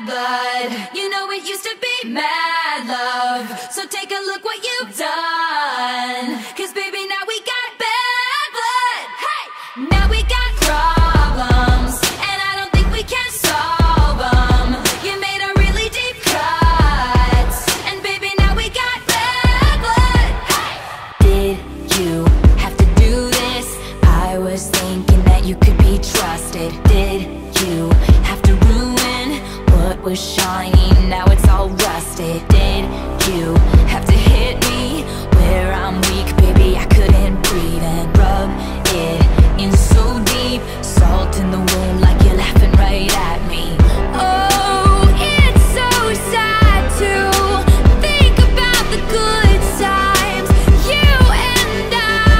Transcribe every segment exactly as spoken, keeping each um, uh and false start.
bad blood. You know it used to be mad love. So take a look what you've done. Cause baby, now we got bad blood. Hey! Now we got problems, and I don't think we can solve them. You made a really deep cut, and baby, now we got bad blood. Hey! Did you have to do this? I was thinking that you could be trusted. Did you have to ruin what was shiny? Now it's all rusted. Did you have to hit me where I'm weak? Baby, I couldn't breathe, and rub it in so deep. Salt in the wound like you're laughing right at me. Oh, it's so sad to think about the good times, you and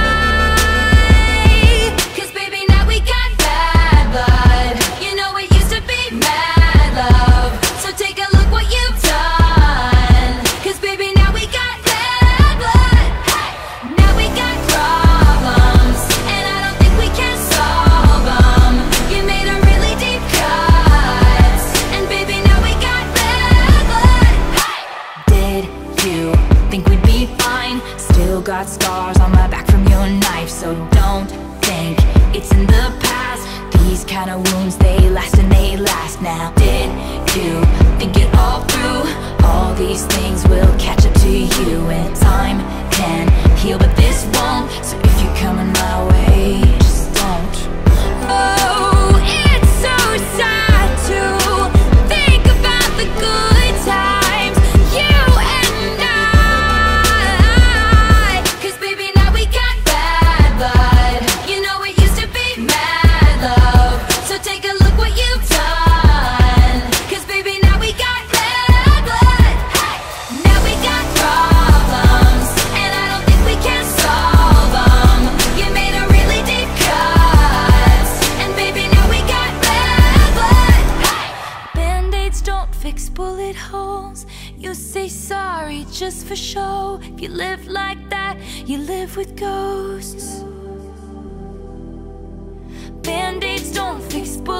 I. Cause baby, now we got bad blood. You know it used to be mad love. So take a look what you've done. Cause baby, now we got bad blood. Hey! Now we got problems, and I don't think we can solve them. You made a really deep cut, and baby, now we got bad blood. Hey! Did you think we'd be fine? Still got scars on my back from your knife, so don't think it's in the past. These kind of wounds, they last and they last now. Did you think it all through? All these things will catch up to you, and time can heal, but this won't. So if you're coming my way, just don't. Oh, it's so sad to think about the good times, you and I. Cause baby, now we got bad blood. You know it used to be mad love. So take a look what you've done. Cause baby, now we got bad blood. Hey! Now we got problems, and I don't think we can solve them. You made a really deep cut, and baby, now we got bad blood. Hey! Band-aids don't fix bullet holes. You say sorry just for show. If you live like that, you live with ghosts. Band-aids don't fix bullet